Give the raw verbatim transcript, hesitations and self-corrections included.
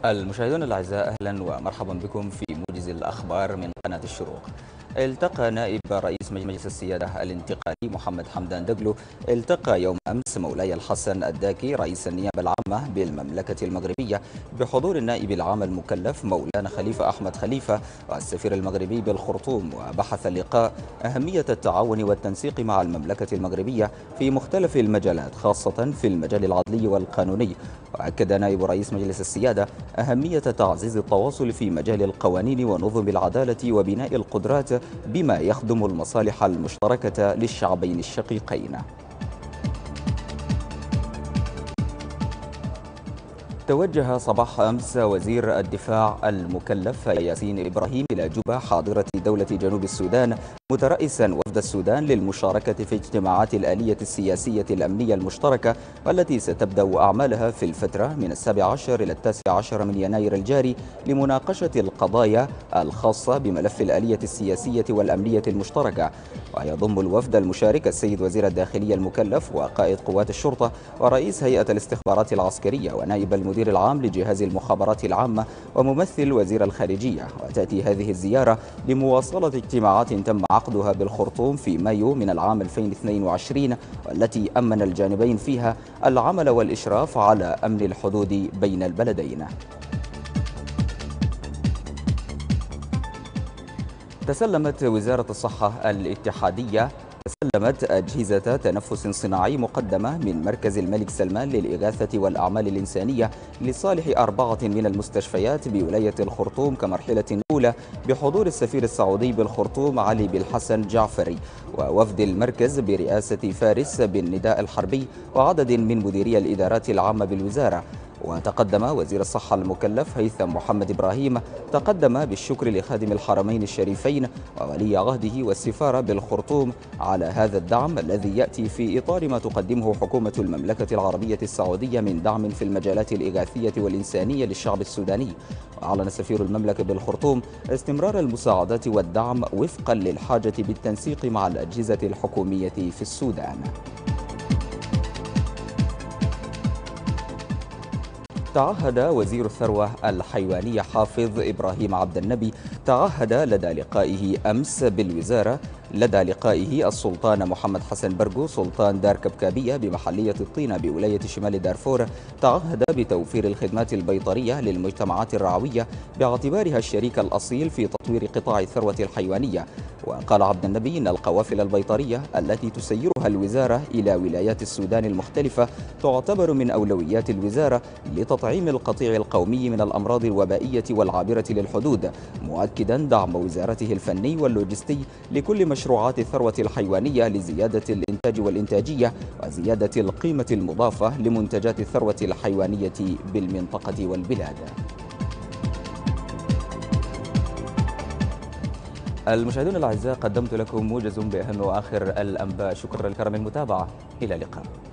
المشاهدون الأعزاء، أهلا ومرحبا بكم في موجز الأخبار من قناة الشروق. التقى نائب رئيس مجلس السيادة الانتقالي محمد حمدان دقلو التقى يوم أمس مولاي الحسن الداكي رئيس النيابة العامة بالمملكة المغربية بحضور النائب العام المكلف مولانا خليفة أحمد خليفة والسفير المغربي بالخرطوم. وبحث اللقاء أهمية التعاون والتنسيق مع المملكة المغربية في مختلف المجالات، خاصة في المجال العدلي والقانوني. وأكد نائب رئيس مجلس السيادة أهمية تعزيز التواصل في مجال القوانين ونظم العدالة وبناء القدرات بما يخدم المصالح المشتركة للشعبين الشقيقين. توجه صباح أمس وزير الدفاع المكلف ياسين إبراهيم إلى جوبا حاضرة دولة جنوب السودان مترئيسا وفد السودان للمشاركة في اجتماعات الآلية السياسية الأمنية المشتركة، والتي ستبدأ أعمالها في الفترة من السابع عشر إلى التاسع عشر من يناير الجاري لمناقشة القضايا الخاصة بملف الآلية السياسية والأمنية المشتركة. ويضم الوفد المشارك السيد وزير الداخلية المكلف وقائد قوات الشرطة ورئيس هيئة الاستخبارات العسكرية ونائب المدير العام لجهاز المخابرات العامة وممثل وزير الخارجية. وتأتي هذه الزيارة لمواصلة اجتماعات تم عقدها بالخرطوم في مايو من العام ألفين واثنين وعشرين، والتي أمن الجانبين فيها العمل والإشراف على أمن الحدود بين البلدين. تسلمت وزارة الصحة الاتحادية تسلمت أجهزة تنفس صناعي مقدمة من مركز الملك سلمان للإغاثة والأعمال الإنسانية لصالح أربعة من المستشفيات بولاية الخرطوم كمرحلة أولى بحضور السفير السعودي بالخرطوم علي بالحسن جعفري ووفد المركز برئاسة فارس بن نداء الحربي وعدد من مديري الإدارات العامة بالوزارة. وتقدم وزير الصحة المكلف هيثم محمد إبراهيم تقدم بالشكر لخادم الحرمين الشريفين وولي عهده والسفارة بالخرطوم على هذا الدعم الذي يأتي في إطار ما تقدمه حكومة المملكة العربية السعودية من دعم في المجالات الإغاثية والإنسانية للشعب السوداني. وأعلن سفير المملكة بالخرطوم استمرار المساعدات والدعم وفقا للحاجة بالتنسيق مع الأجهزة الحكومية في السودان. تعهد وزير الثروة الحيوانية حافظ إبراهيم عبد النبي تعهد لدى لقائه أمس بالوزارة لدى لقائه السلطان محمد حسن برقو سلطان دار كبكابية بمحلية الطينة بولاية شمال دارفور، تعهد بتوفير الخدمات البيطرية للمجتمعات الرعوية باعتبارها الشريك الأصيل في تطوير قطاع الثروة الحيوانية. وقال عبد النبي إن القوافل البيطرية التي تسيرها الوزارة إلى ولايات السودان المختلفة تعتبر من أولويات الوزارة لتطعيم القطيع القومي من الأمراض الوبائية والعابرة للحدود، مؤكدا دعم وزارته الفني واللوجستي لكل مشروعات الثروة الحيوانية لزيادة الإنتاج والإنتاجية وزيادة القيمة المضافة لمنتجات الثروة الحيوانية بالمنطقة والبلاد. المشاهدون الأعزاء، قدمت لكم موجز بأهم وآخر الأنباء. شكرا لكرم المتابعة، إلى اللقاء.